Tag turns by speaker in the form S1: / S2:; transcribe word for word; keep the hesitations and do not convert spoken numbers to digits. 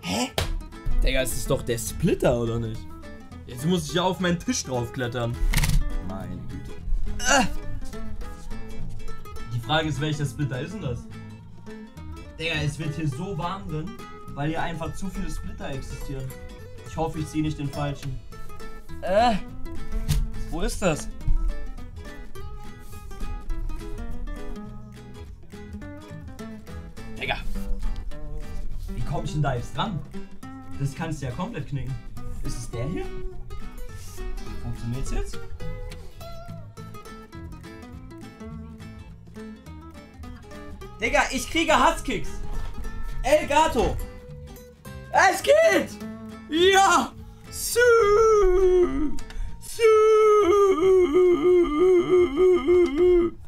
S1: Hä? Digga, es ist doch der Splitter, oder nicht? Jetzt muss ich ja auf meinen Tisch draufklettern. Meine Güte. Ah. Die Frage ist, welcher Splitter ist denn das? Digga, es wird hier so warm drin, weil hier einfach zu viele Splitter existieren. Ich hoffe, ich ziehe nicht den falschen. Äh, wo ist das? Digga. Wie komme ich denn da jetzt dran? Das kannst du ja komplett knicken. Ist es der hier? Funktioniert's jetzt? Digga, ich kriege Hasskicks. El Gato. Es geht! Ja! Su! Su!